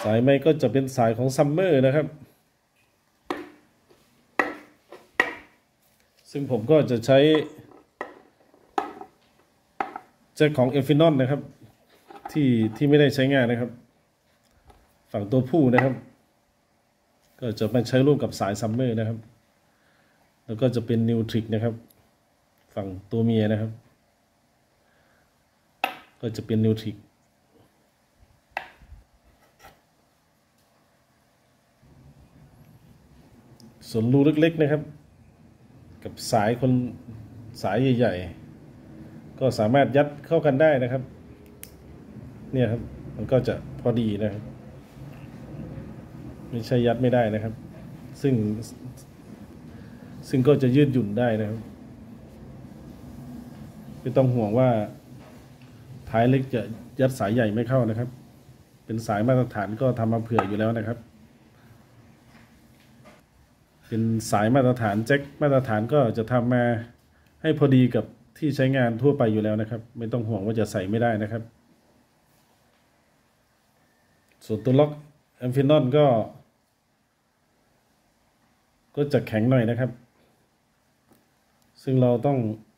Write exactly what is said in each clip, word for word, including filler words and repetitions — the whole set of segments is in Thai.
สายไม้ก็จะเป็นสายของซัมเมอร์นะครับซึ่งผมก็จะใช้แจ็คของเอฟฟินอนนะครับที่ที่ไม่ได้ใช้งานนะครับฝั่งตัวผู้นะครับก็จะมาใช้ร่วมกับสายซัมเมอร์นะครับแล้วก็จะเป็นนิวทริกนะครับฝั่งตัวเมียนะครับก็จะเป็นนิวทริกส่วนรูเล็กๆนะครับกับสายคนสายใหญ่ๆก็สามารถยัดเข้ากันได้นะครับเนี่ยครับมันก็จะพอดีนะครับไม่ใช่ยัดไม่ได้นะครับซึ่งซึ่งก็จะยืดหยุ่นได้นะครับไม่ต้องห่วงว่าท้ายเล็กจะยัดสายใหญ่ไม่เข้านะครับเป็นสายมาตรฐานก็ทำมาเผื่ออยู่แล้วนะครับเป็นสายมาตรฐานแจ็คมาตรฐานก็จะทำมาให้พอดีกับที่ใช้งานทั่วไปอยู่แล้วนะครับไม่ต้องห่วงว่าจะใส่ไม่ได้นะครับส่วนตัวล็อกแอมฟินอนก็ก็จะแข็งหน่อยนะครับซึ่งเราต้อง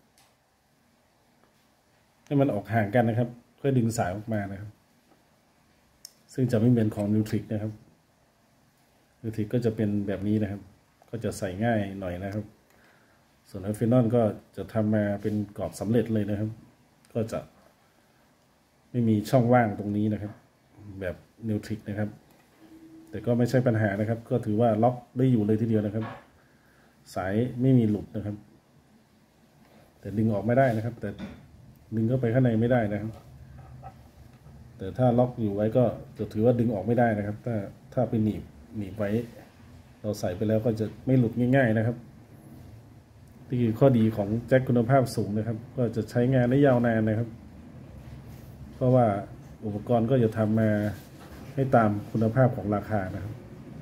ให้มันออกห่างกันนะครับเพื่อดึงสายออกมานะครับซึ่งจะไม่เหมือนของนิวทริกนะครับนิวทริกก็จะเป็นแบบนี้นะครับก็จะใส่ง่ายหน่อยนะครับส่วนแอมฟินอนก็จะทำมาเป็นกรอบสำเร็จเลยนะครับก็จะไม่มีช่องว่างตรงนี้นะครับแบบนิวทริกนะครับแต่ก็ไม่ใช่ปัญหานะครับก็ถือว่าล็อกได้อยู่เลยทีเดียวนะครับสายไม่มีหลุดนะครับแต่ดึงออกไม่ได้นะครับแต่ดึงเข้าไปข้างในไม่ได้นะครับแต่ถ้าล็อกอยู่ไว้ก็จะถือว่าดึงออกไม่ได้นะครับถ้าถ้าไปหนีบหนีบไว้เราใส่ไปแล้วก็จะไม่หลุดง่ายๆนะครับนี่คือข้อดีของแจ็คคุณภาพสูงนะครับก็จะใช้งานได้ยาวนานนะครับเพราะว่าอุปกรณ์ก็จะทำมาให้ตามคุณภาพของราคานะครับ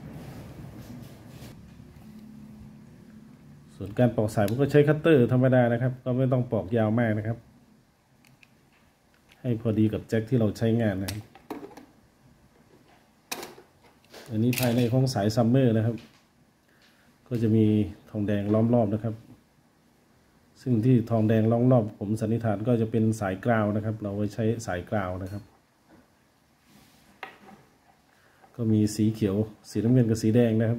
ส่วนการปอกสายผมก็ใช้คัตเตอร์ธรรมดานะครับก็ไม่ต้องปอกยาวมากนะครับให้พอดีกับแจ็คที่เราใช้งานนะครับอันนี้ภายในของสายซัมเมอร์นะครับก็จะมีทองแดงล้อมรอบนะครับซึ่งที่ทองแดงล้อมรอบผมสันนิษฐานก็จะเป็นสายกราวนะครับเราไว้ใช้สายกราวนะครับก็มีสีเขียวสีน้ำเงินกับสีแดงนะครับ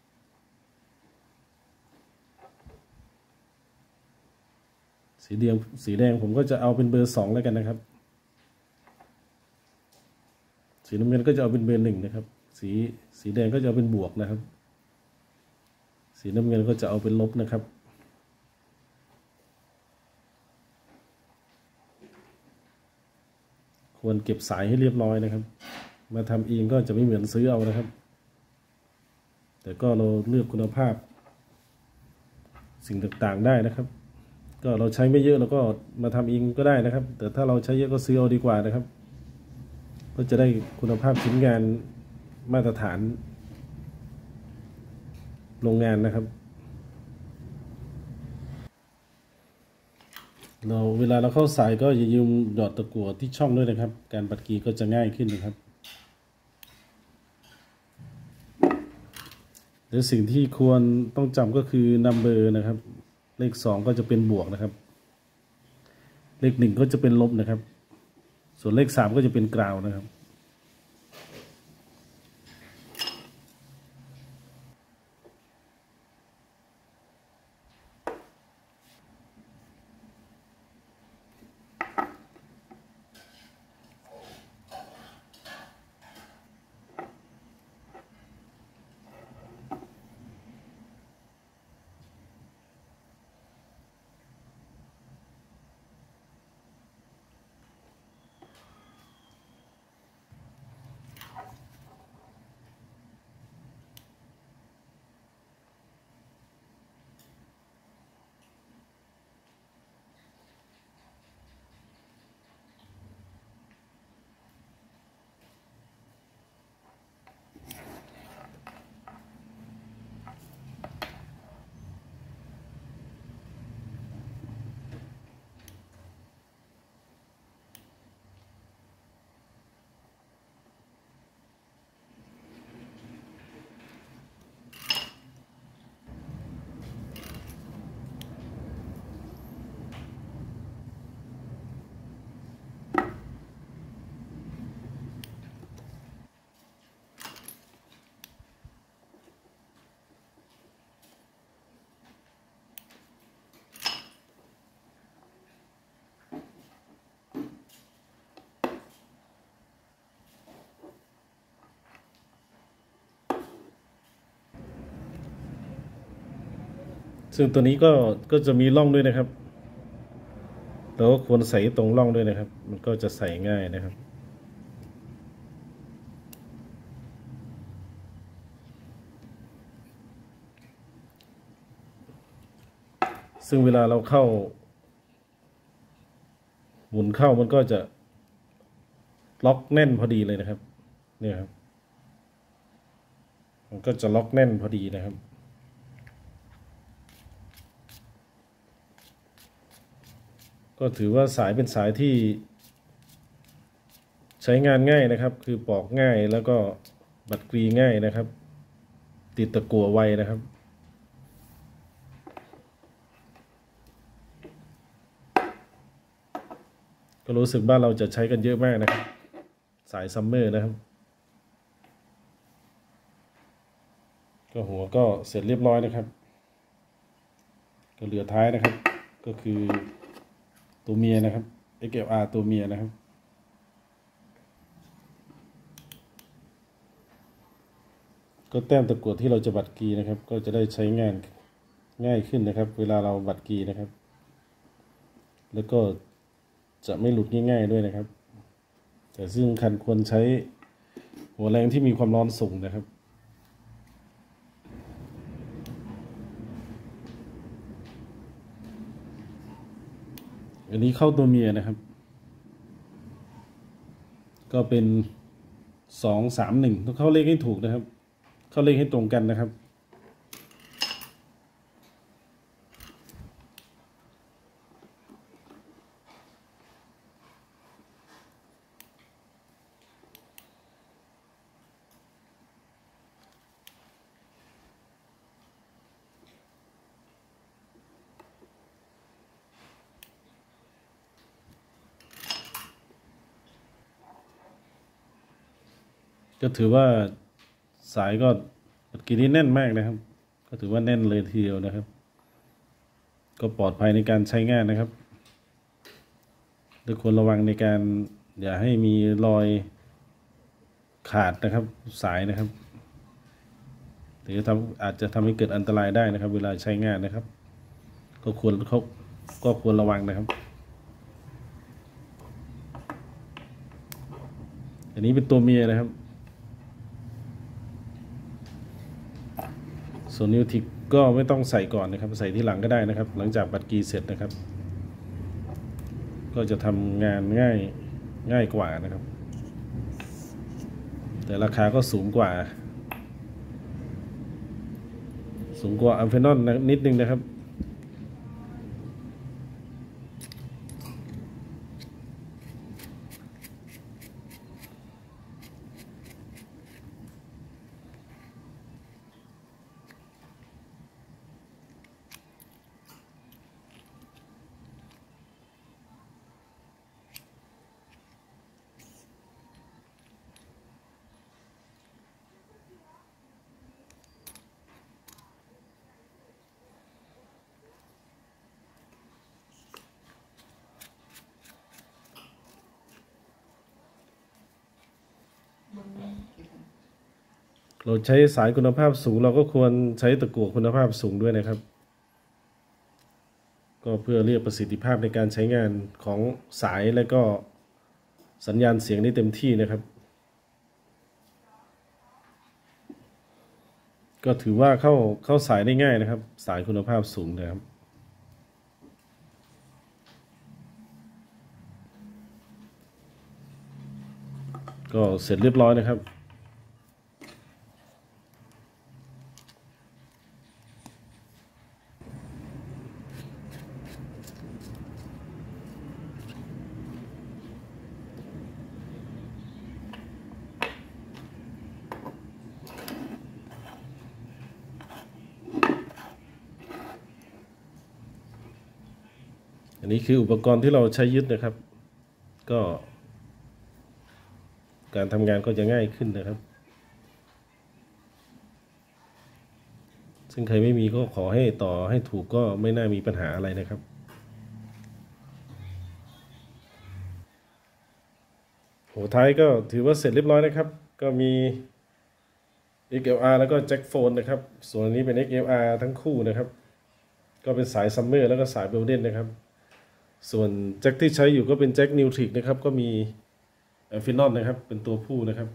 สีแดงสีแดงผมก็จะเอาเป็นเบอร์สองแล้วกันนะครับสีน้ำเงินก็จะเอาเป็นเบอร์หนึ่งนะครับสีสีแดงก็จะเอาเป็นบวกนะครับสีน้ำเงินก็จะเอาเป็นลบนะครับควรเก็บสายให้เรียบร้อยนะครับมาทำเองก็จะไม่เหมือนซื้อเอานะครับแต่ก็เราเลือกคุณภาพสิ่งต่างๆได้นะครับก็เราใช้ไม่เยอะเราก็มาทำเองก็ได้นะครับแต่ถ้าเราใช้เยอะก็ซื้อเอาดีกว่านะครับก็จะได้คุณภาพชิ้นงานมาตรฐานโรงงานนะครับเราเวลาเราเข้าสายก็อย่าลืมหยอดตะกั่วที่ช่องด้วยนะครับการปัดกีก็จะง่ายขึ้นนะครับหรือสิ่งที่ควรต้องจำก็คือนัมเบอร์นะครับเลขสองก็จะเป็นบวกนะครับเลขหนึ่งก็จะเป็นลบนะครับส่วนเลขสามก็จะเป็นกราวนะครับซึ่งตัวนี้ก็ก็จะมีร่องด้วยนะครับเราก็ควรใส่ตรงร่องด้วยนะครับมันก็จะใส่ง่ายนะครับซึ่งเวลาเราเข้าหมุนเข้ามันก็จะล็อกแน่นพอดีเลยนะครับเนี่ยครับมันก็จะล็อกแน่นพอดีนะครับก็ถือว่าสายเป็นสายที่ใช้งานง่ายนะครับคือปอกง่ายแล้วก็บัดกรีง่ายนะครับติดตะกั่วไวนะครับก็รู้สึกบ้านเราจะใช้กันเยอะมากนะครับสายซัมเมอร์นะครับก็หัวก็เสร็จเรียบร้อยนะครับก็เหลือท้ายนะครับก็คือตัวเมียนะครับ เอ็กซ์ แอล อาร์ ตัวเมียนะครับก็แต้มตะกั่วที่เราจะบัดกรีนะครับก็จะได้ใช้งานง่ายขึ้นนะครับเวลาเราบัดกรีนะครับแล้วก็จะไม่หลุดง่ายๆด้วยนะครับแต่ซึ่งคันควรใช้หัวแรงที่มีความร้อนสูงนะครับอันนี้เข้าตัวเมียนะครับก็เป็นสองสามหนึ่งต้องเข้าเลขให้ถูกนะครับเข้าเลขให้ตรงกันนะครับก็ถือว่าสายก็บัดกรีนี้แน่นมากนะครับก็ถือว่าแน่นเลยทีเดียวนะครับก็ปลอดภัยในการใช้งานนะครับทุกคนระวังในการอย่าให้มีรอยขาดนะครับสายนะครับหรือทำอาจจะทำให้เกิดอันตรายได้นะครับเวลาใช้งานนะครับก็ควรเขาก็ควรระวังนะครับอันนี้เป็นตัวเมียนะครับส่วนนิวทริกก็ไม่ต้องใส่ก่อนนะครับใส่ที่หลังก็ได้นะครับหลังจากบัดกรีเสร็จนะครับก็จะทำงานง่ายง่ายกว่านะครับแต่ราคาก็สูงกว่าสูงกว่าอัมเฟนอนนิดนึงนะครับเราใช้สายคุณภาพสูงเราก็ควรใช้ตะกั่วคุณภาพสูงด้วยนะครับก็เพื่อเรียกประสิทธิภาพในการใช้งานของสายและก็สัญญาณเสียงได้เต็มที่นะครับก็ถือว่าเข้าเข้าสายได้ง่ายนะครับสายคุณภาพสูงนะครับก็เสร็จเรียบร้อยนะครับอันนี้คืออุปกรณ์ที่เราใช้ยึดนะครับก็การทำงานก็จะง่ายขึ้นนะครับซึ่งใครไม่มีก็ขอให้ต่อให้ถูกก็ไม่น่ามีปัญหาอะไรนะครับหัวท้ายก็ถือว่าเสร็จเรียบร้อยนะครับก็มี เอ็กซ์ แอล อาร์ แล้วก็แจ็คโฟนนะครับส่วนนี้เป็น เอ็กซ์ แอล อาร์ ทั้งคู่นะครับก็เป็นสายซัมเมอร์แล้วก็สายเบลเดนนะครับส่วนแจ็คที่ใช้อยู่ก็เป็นแจ็คนิวทริกนะครับก็มีฟินอลนะครับเป็นตัวผู้นะครับ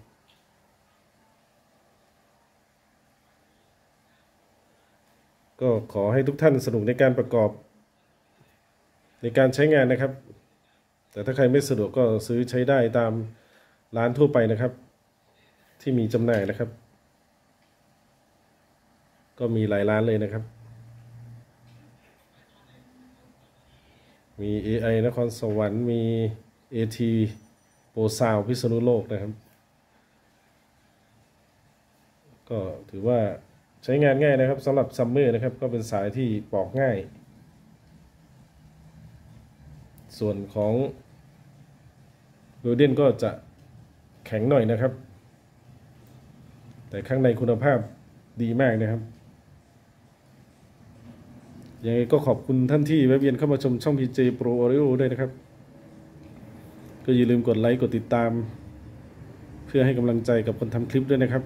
ก็ขอให้ทุกท่านสนุกในการประกอบในการใช้งานนะครับแต่ถ้าใครไม่สะดวกก็ซื้อใช้ได้ตามร้านทั่วไปนะครับที่มีจำหน่ายนะครับก็มีหลายร้านเลยนะครับมี เอ ไอ นครสวรรค์มี เอ ที โปรซาวพิษณุโลกนะครับก็ถือว่าใช้งานง่ายนะครับสำหรับซัมเมอร์นะครับก็เป็นสายที่ปอกง่ายส่วนของโรเดนก็จะแข็งหน่อยนะครับแต่ข้างในคุณภาพดีมากนะครับยังไงก็ขอบคุณท่านที่แวะเวียนเข้ามาชมช่อง พี เจ Pro Audio ด้วยนะครับก็อย่าลืมกดไลค์กดติดตามเพื่อให้กำลังใจกับคนทำคลิปด้วยนะครับ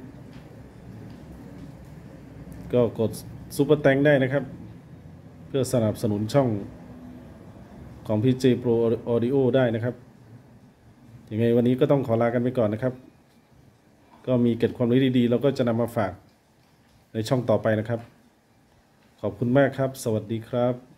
ก็กดซุปเปอร์แตงได้นะครับเพื่อสนับสนุนช่องของ พี เจ Pro Audio ได้นะครับยังไงวันนี้ก็ต้องขอลากันไปก่อนนะครับก็มีเก็บความรู้ดีๆเราก็จะนำมาฝากในช่องต่อไปนะครับขอบคุณมากครับสวัสดีครับ